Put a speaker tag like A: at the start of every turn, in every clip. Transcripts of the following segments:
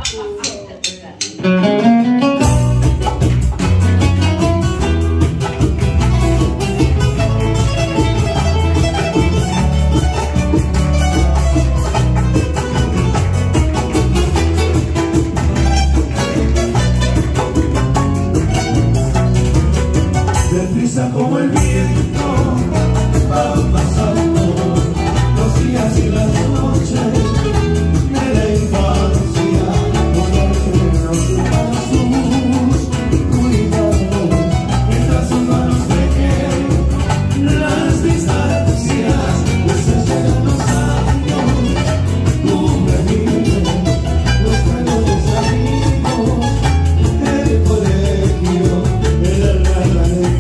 A: Deprisa como el viento van pasando los días y las noches de la infancia, ponerte los brazos, cuidados, mientras sus manos tejen las distancias, pues llegan los años, tú revives los buenos amigos, el colegio, el alma de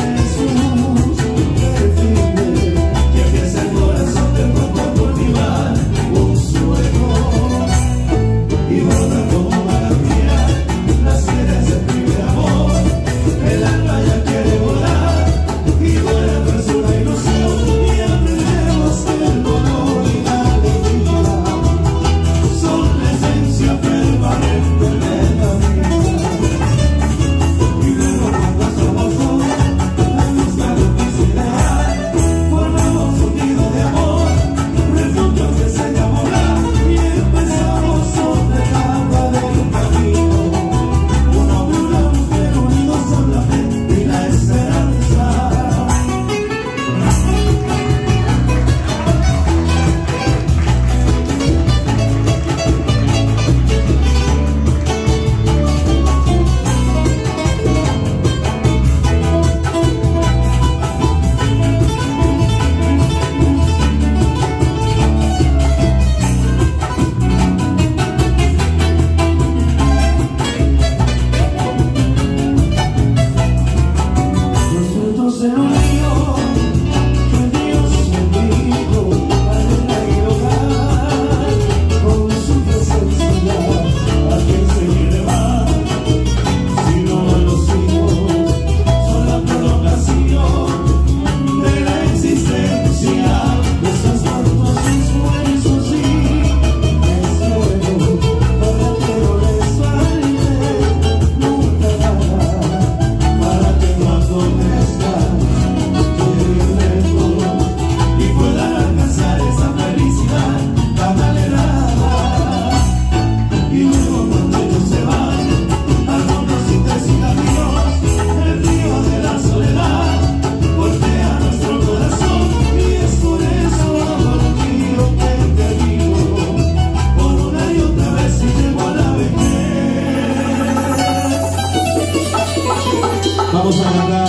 B: Vamos a cantar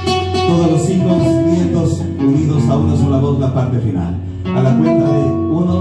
B: todos los hijos, nietos, unidos a una sola voz, la parte final. A la cuenta de 1,